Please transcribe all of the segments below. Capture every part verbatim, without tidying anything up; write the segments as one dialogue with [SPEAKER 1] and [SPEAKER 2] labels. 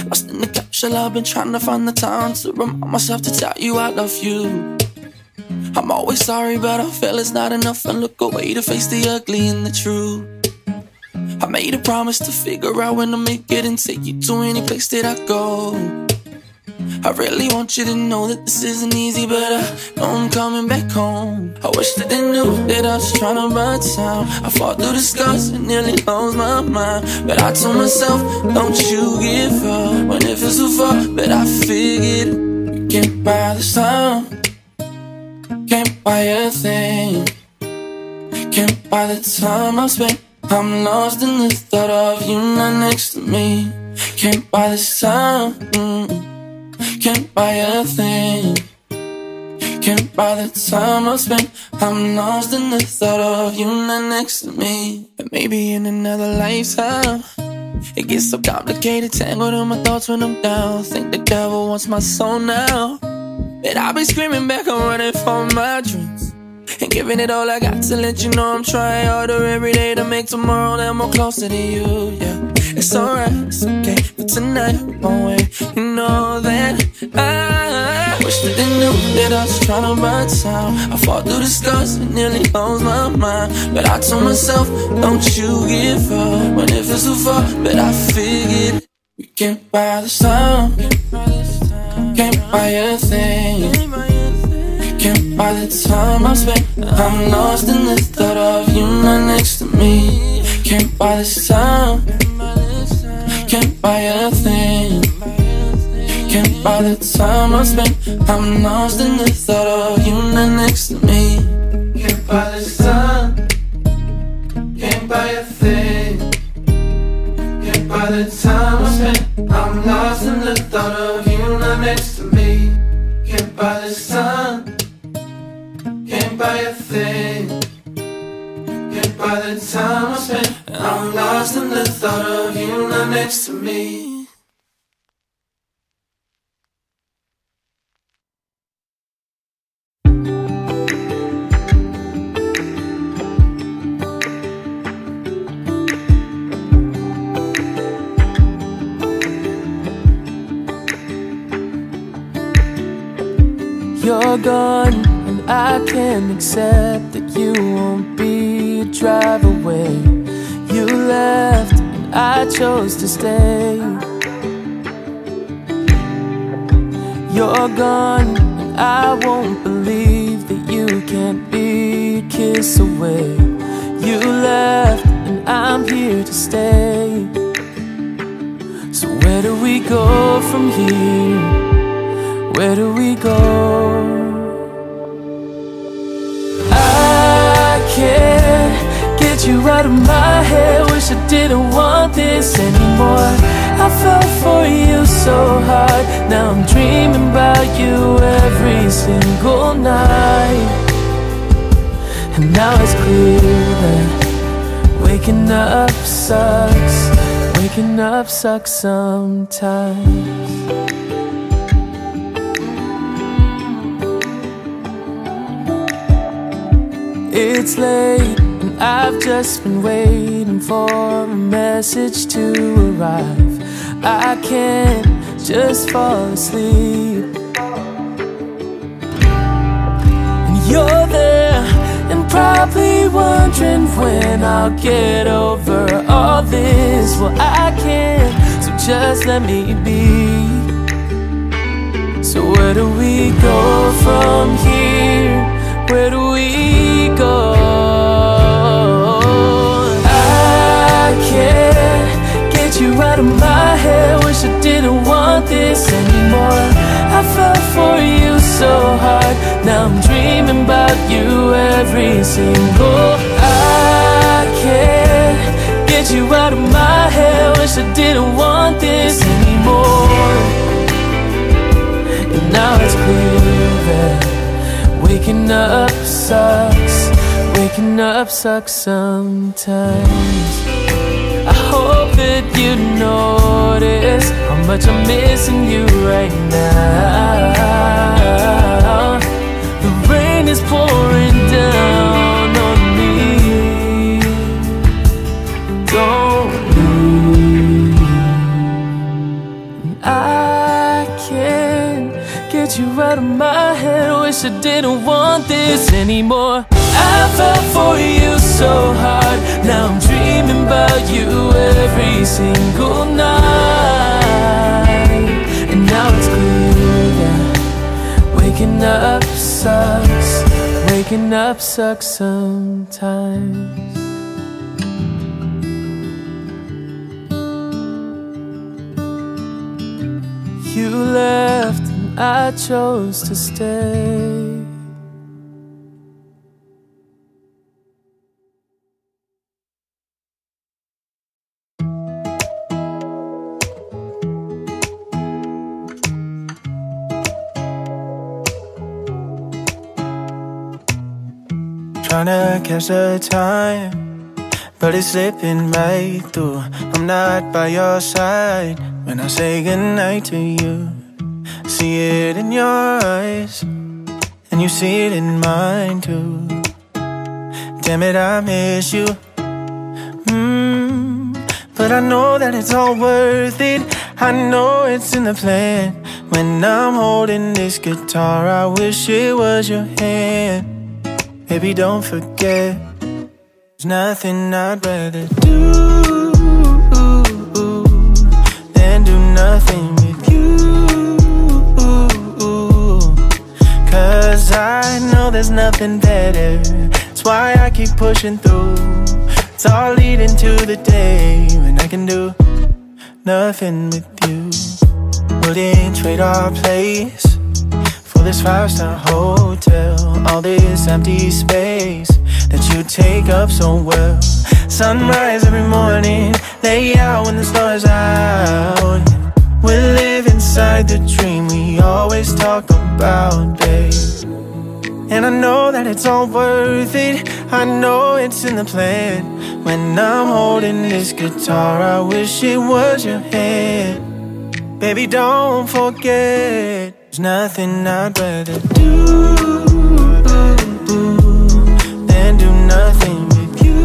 [SPEAKER 1] lost in the capsule. I've been trying to find the time to remind myself to tell you I love you. I'm always sorry, but I feel it's not enough, and look away to face the ugly and the true. I made a promise to figure out when to make it and take you to any place that I go. I really want you to know that this isn't easy, but I know I'm coming back home. I wish that they knew that I was trying to buy time. I fought through the scars and nearly lost my mind, but I told myself, don't you give up when it feels so far. But I figured you can't buy this time, can't buy a thing, can't buy the time I've spent. I'm lost in the thought of you not next to me. Can't buy this time, mm-mm. Can't buy a thing, can't buy the time I've spent. I'm lost in the thought of you not next to me. And maybe in another lifetime it gets so complicated, tangled in my thoughts when I'm down. Think the devil wants my soul now, but I'll be screaming back, I'm running for my dreams and giving it all I got to let you know I'm trying harder every day to make tomorrow that more closer to you, yeah. It's alright, it's okay, but tonight we won't wait. You know that I wish that they knew that I was trying to buy time. I fought through the scars and nearly lost my mind, but I told myself, don't you give up when it feels so far. But I figured you can't buy this time, can't buy a thing, can't buy the time I've spent. I'm lost in the thought of you not next to me. Can't buy this time, can't buy a thing, can't buy the time I've spent. I'm lost in the thought of you not next to me. Can't buy this time, can't buy a thing, can't buy the time I've spent. I'm lost in the thought of you not next to me. Can't buy this time, can't buy a thing, can't buy the time I spent. I'm lost in the thought of you not next to me.
[SPEAKER 2] You're gone, and I can't accept that you won't be a drive away. You left, and I chose to stay. You're gone, and I won't believe that you can't be a kiss away. You left, and I'm here to stay. So where do we go from here? Where do we go? I can't get you out of my head. Wish I didn't want this anymore. I fell for you so hard. Now I'm dreaming about you every single night. And now it's clear that waking up sucks. Waking up sucks sometimes. It's late, and I've just been waiting for a message to arrive. I can't just fall asleep. And you're there, and probably wondering when I'll get over all this. Well, I can't, so just let me be. So where do we go from here? Where do we go? I can't get you out of my head. Wish I didn't want this anymore. I fell for you so hard. Now I'm dreaming about you every single. I can't get you out of my head. Wish I didn't want this anymore. And now it's clear that waking up sucks, waking up sucks sometimes. I hope that you notice how much I'm missing you right now. The rain is pouring down on me. Don't leave. I didn't want this anymore. I fell for you so hard. Now I'm dreaming about you every single night. And now it's clear that waking up sucks. Waking up sucks sometimes. You left and I chose to stay.
[SPEAKER 3] Tryna catch the time, but it's slipping right through. I'm not by your side when I say goodnight to you. See it in your eyes, and you see it in mine too. Damn it, I miss you. mm, But I know that it's all worth it. I know it's in the plan. When I'm holding this guitar, I wish it was your hand. Baby, don't forget, there's nothing I'd rather do than do nothing with you. Cause I know there's nothing better. That's why I keep pushing through. It's all leading to the day when I can do nothing with you. Wouldn't trade our place for this five-star hotel, all this empty space that you take up so well. Sunrise every morning, lay out when the stars out. We live inside the dream we always talk about, babe. And I know that it's all worth it. I know it's in the plan. When I'm holding this guitar, I wish it was your hand. Baby, don't forget, there's nothing I'd rather do than do nothing with you.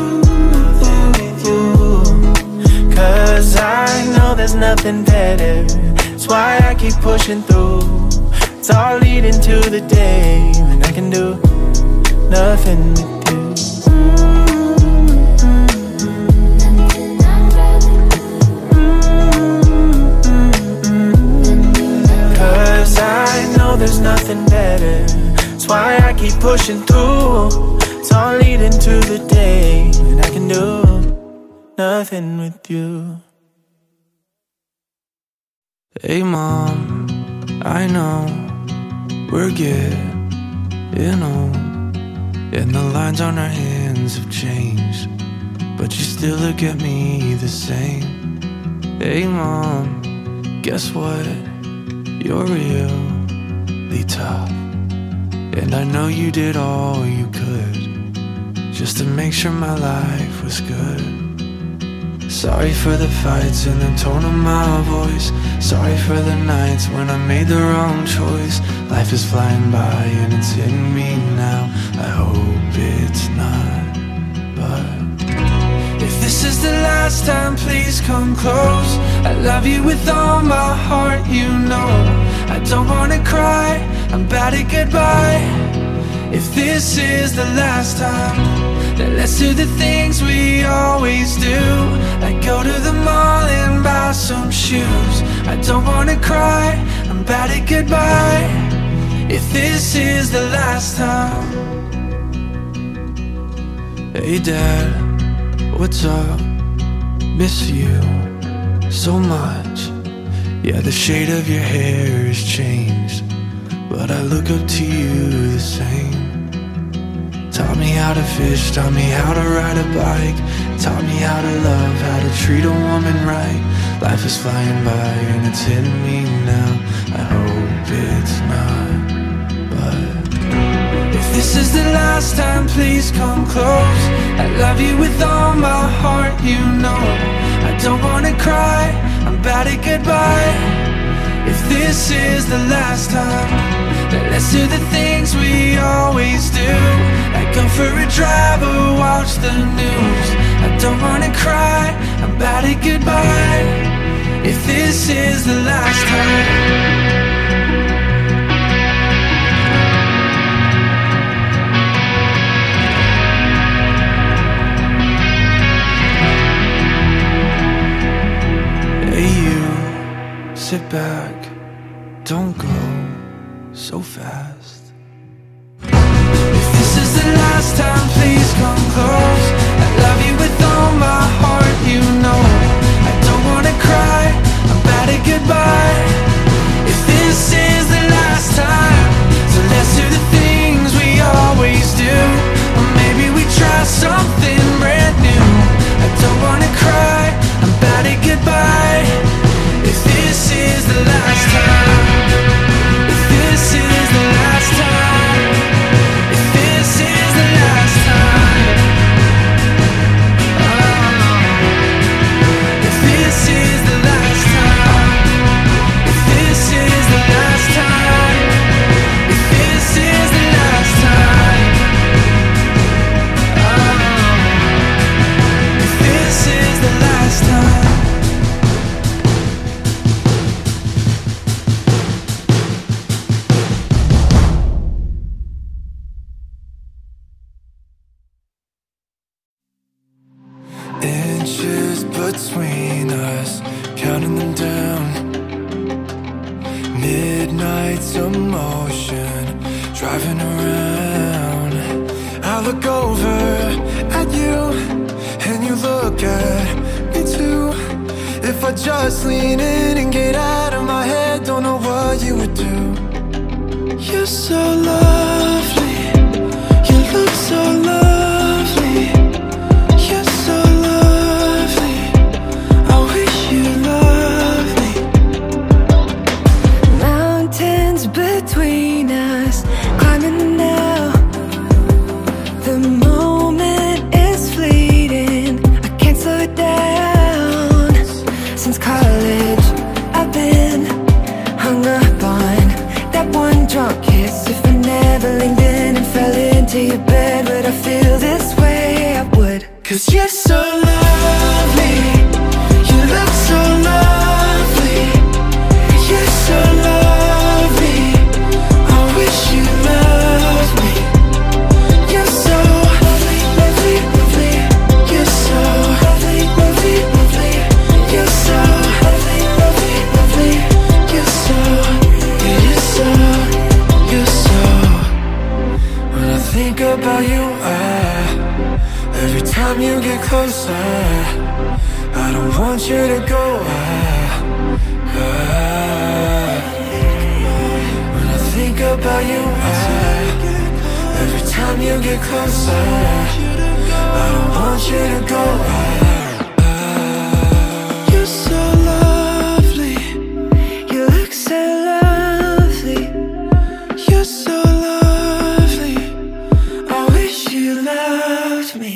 [SPEAKER 3] Cause I know there's nothing better. That's why I keep pushing through. It's all leading to the day when I can do nothing with you. I know there's nothing better. That's why I keep pushing through. It's all leading to the day when I can do nothing with you.
[SPEAKER 1] Hey mom, I know we're getting old, and the lines on our hands have changed, but you still look at me the same. Hey mom, guess what? You're really tough, and I know you did all you could just to make sure my life was good. Sorry for the fights and the tone of my voice. Sorry for the nights when I made the wrong choice. Life is flying by and it's hitting me now. I hope it's not, but if this is the last time, please come close. I love you with all my heart, you know. I don't wanna cry, I'm bad at goodbye. If this is the last time, then let's do the things we always do. Like go to the mall and buy some shoes. I don't wanna cry, I'm bad at goodbye. If this is the last time. Hey dad, what's up? Miss you so much. Yeah, the shade of your hair has changed, but I look up to you the same. Taught me how to fish, taught me how to ride a bike, taught me how to love, how to treat a woman right. Life is flying by and it's hitting me now. I hope it's not, but if this is the last time, please come close. I love you with all my heart, you know. I don't wanna cry, I'm bad at goodbye. If this is the last time, then let's do the things we always do. Like go for a drive or watch the news. I don't wanna cry, I'm bad at goodbye. If this is the last time. back. Don't go so fast.
[SPEAKER 2] If this is the last time, please come close. I love you with all my heart, you know. I don't wanna cry, I'm bad at goodbye. If this is the last time, so let's do the things we always do. Or maybe we try something brand new. I don't wanna cry, I'm bad at goodbye. If this is the last time, if this is the last time, if this is the last time, oh, if this is the last time, if this is the last time, if this is the last time, oh, if this is the last time.
[SPEAKER 3] Inches between us, counting them down. Midnight's emotion, driving around. I look over at you, and you look at me too. If I just lean in and get out of my head, don't know what you would do. You're so lovely, you look so lovely. You're so lovely, I wish you loved me.
[SPEAKER 4] Mountains between us, climbing now. The moment is fleeting, I can't slow it down. Since college, I've been hung up on that one drunk kiss. If I never leaned in and fell into your bed, would I feel this way? I would.
[SPEAKER 3] Cause you're so lovely, you look so lovely. You're so lovely, I wish you loved me. You're so lovely, lovely, lovely. You're so lovely, lovely, lovely. You're so lovely, lovely, lovely. You're so, you're so, you're so. When I think about you, I every time you get closer, I don't want you to go. Ah, ah. When I think about you, ah, every time you get closer, I don't want you to go. Ah, ah. You're so lovely,
[SPEAKER 4] You look so lovely.
[SPEAKER 3] you're so lovely. I wish you loved me.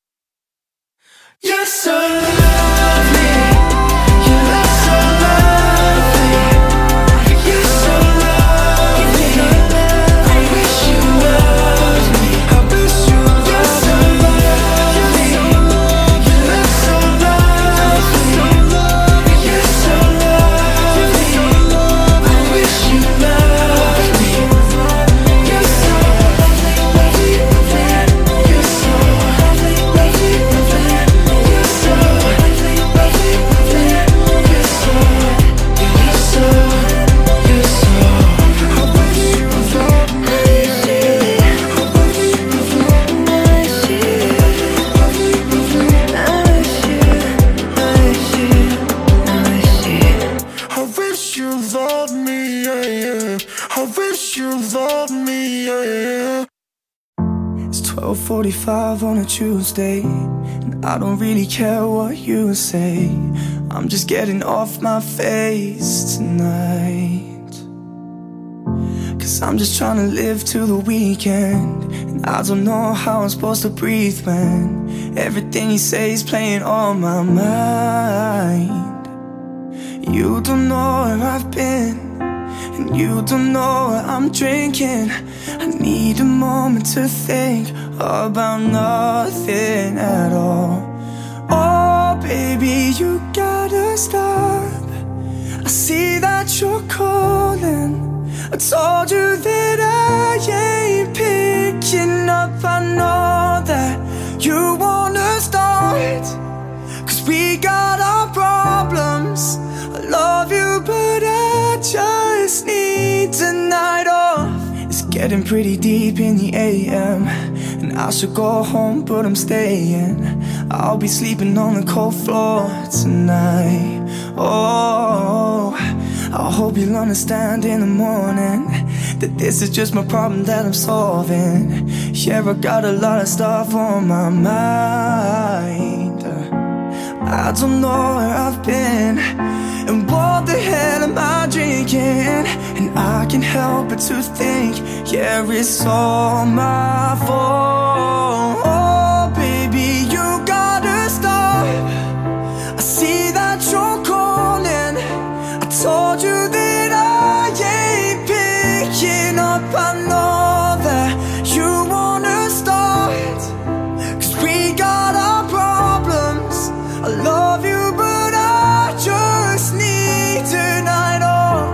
[SPEAKER 3] You're so lovely, you look so lovely. You're so lovely, I wish you loved me. I wish you loved me. You're so lovely, you look so lovely. You're so lovely, I wish you loved me. You're so lovely, lovely, lovely. You're so lovely, lovely, lovely. You're so lovely, lovely, lovely. You're so, you're so, you're so. I wish you loved me. I wish you loved me.
[SPEAKER 4] I wish you, I wish you, I wish you, I wish you.
[SPEAKER 3] I wish you loved me, yeah, yeah. I wish you loved me, yeah, yeah. It's twelve forty-five on a Tuesday, and I don't really care what you say. I'm just getting off my face tonight, cause I'm just trying to live till the weekend. And I don't know how I'm supposed to breathe when everything you say is playing on my mind. You don't know where I've been, and you don't know what I'm drinking. I need a moment to think about nothing at all. Oh baby, you gotta stop. I see that you're calling. I told you that I ain't picking up. I know that you wanna start, cause we got our problems. I love you but I pretty deep in the A M, and I should go home, but I'm staying. I'll be sleeping on the cold floor tonight. Oh, I hope you'll understand in the morning that this is just my problem that I'm solving. Yeah, I got a lot of stuff on my mind. I don't know where I've been, and what the hell am I drinking? And I can't help but to think, yeah, it's all my fault. Oh, baby, you gotta stop. I see that you're calling. I told you that I ain't picking up. I know that you wanna start, 'cause we got our problems. I love you, but I just need tonight off.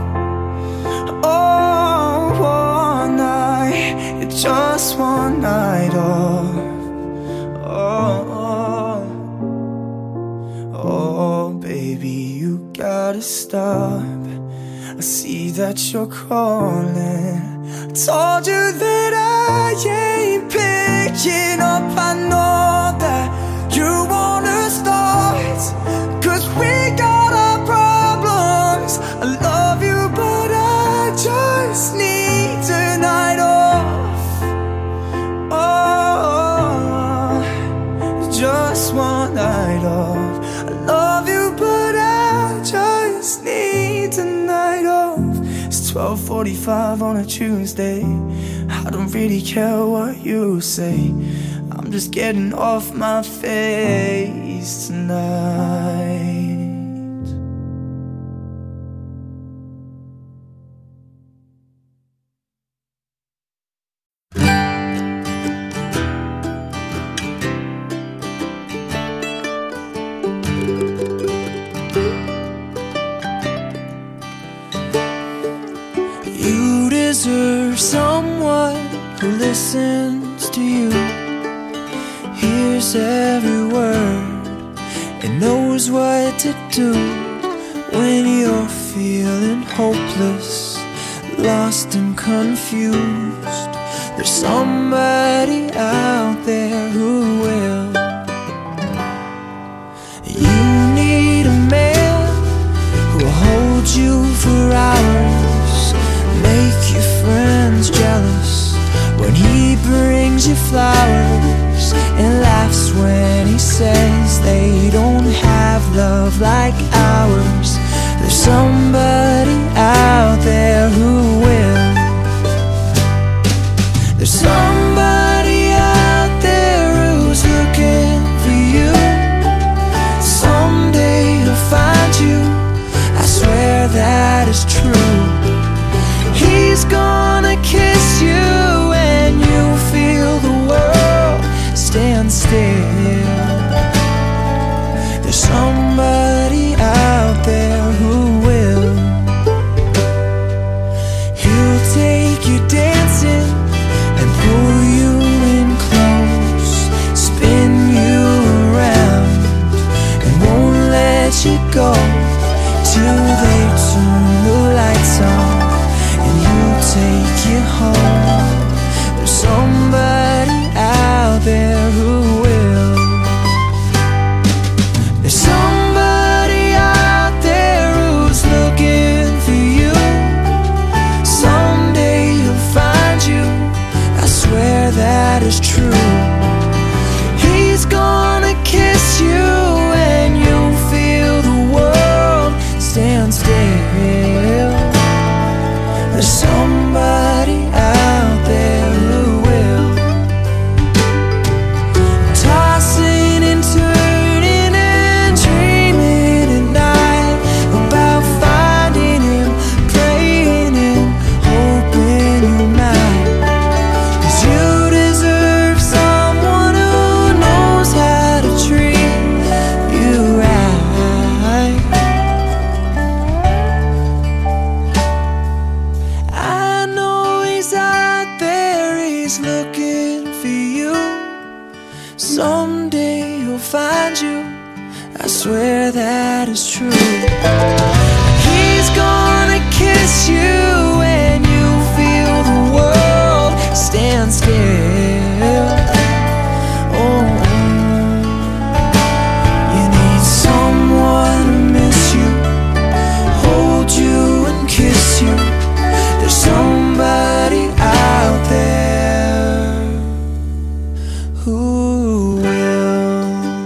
[SPEAKER 3] Oh, one night, just one night off. Oh, oh, oh, baby, you gotta stop. I see that you're calling. I told you that I ain't picking up. I know that you wanna start, 'cause we got our problems. I love you, but I just need tonight off. Oh, just one night off. I love you, but I just need tonight off. It's twelve forty-five on a Tuesday. I don't really care what you say. I'm just getting off my face tonight.
[SPEAKER 2] You deserve someone who listens to you, hears every word, and knows what to do when you're feeling hopeless, lost and confused. There's somebody out there who will. You need a man who will hold you for hours, make your friends jealous when he brings you flowers, and laughs when he says they don't have love like ours. There's somebody out there who will. There's somebody out there who's looking for you. Someday he'll find you, I swear that is true. He's gonna kiss you and you feel the world stand still. There's somebody out there who will. He'll take you dancing and pull you in close, spin you around and won't let you go till they turn the lights on and he'll take you home. There's somebody out there who will. There's somebody out there who's looking for you. Someday he'll find you, I swear that is true. He's gonna kiss you and you'll feel the world stand still. There's somebody out there who will. Tossing and turning and dreaming at night about finding him, praying him, hoping you're mine. 'Cause you deserve someone who knows how to treat you right. I know he's out there, he's looking for you. Someday he'll find you, I swear that is true. He's gonna kiss you and you feel the world
[SPEAKER 3] stand still. Oh, you need someone to miss you, hold you and kiss you. There's somebody out there who will.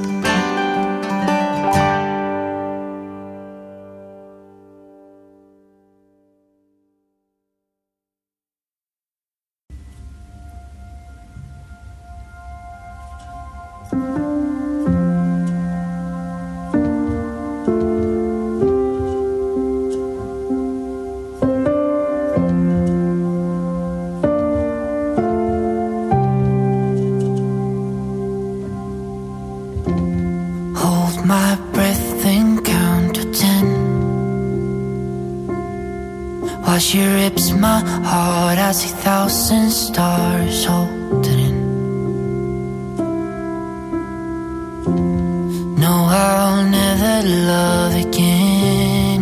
[SPEAKER 5] Hold my breath and count to ten. While she rips my heart, I see thousand stars holding in. No, I'll never love again,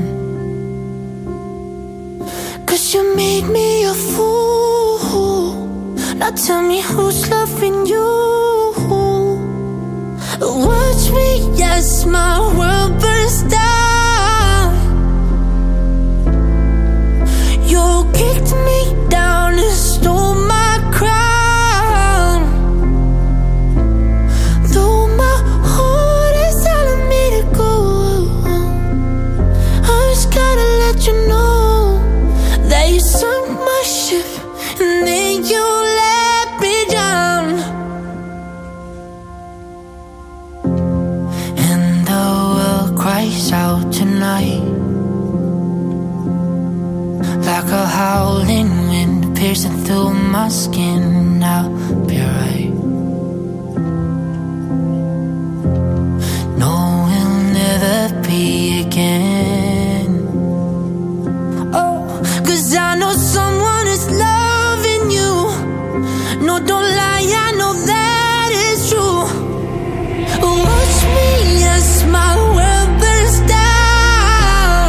[SPEAKER 5] 'cause you made me a fool. Now tell me who's loving you. Watch me as my world burns down. You kicked me down and stole my crown. Though my heart is telling me to go, I just gotta let you know that you sunk my ship and then you let me down. Cries out tonight like a howling wind piercing through my skin. I'll be right. No, we'll never be again. Oh, 'cause I know someone is loving you. No, don't lie, I know that is true. Watch me as my world burns down.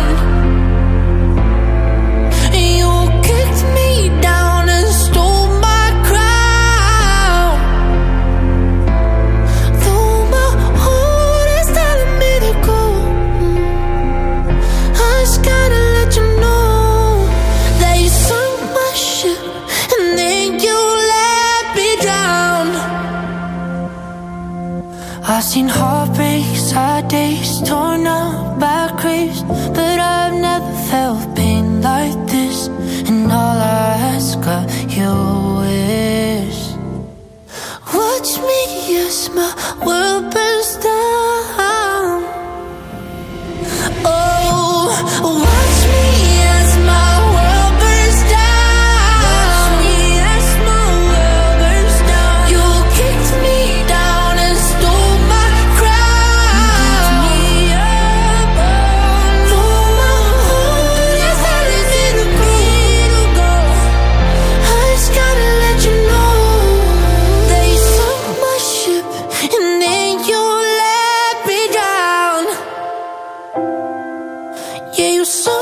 [SPEAKER 5] You kicked me down and stole my crown. Though my heart is telling me to go, I just gotta let you know that you sunk my ship and then you let me drown. I've seen heartbreak, sad days, torn up by griefs, but I've never felt pain like this. And all I ask of you is watch me as my world burns down. Oh, watch me as my world burns down. Watch me as my world burns down. You kicked me down and stole my crown. Me up, though my heart is telling me to go. I just gotta let you know that you sunk my ship and then you let me down. Yeah, you sunk